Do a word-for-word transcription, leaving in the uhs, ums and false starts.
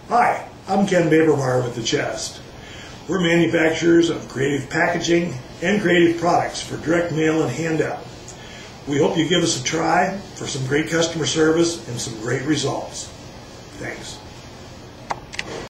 Hi, I'm Ken Babermeyer with The Chest. We're manufacturers of creative packaging and creative products for direct mail and handout. We hope you give us a try for some great customer service and some great results. Thanks.